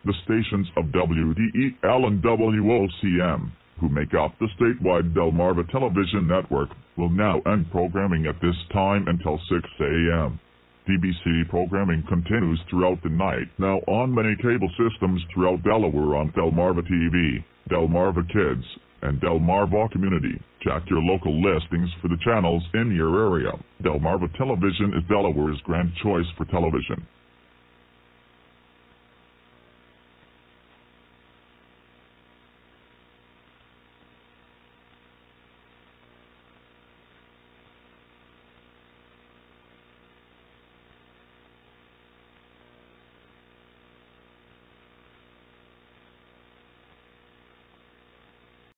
The stations of WDEL and WOCM, who make up the statewide Delmarva television network, will now end programming at this time until 6 a.m. DBC programming continues throughout the night, now on many cable systems throughout Delaware on Delmarva TV, Delmarva Kids, and Delmarva Community. Check your local listings for the channels in your area. Delmarva Television is Delaware's grand choice for television.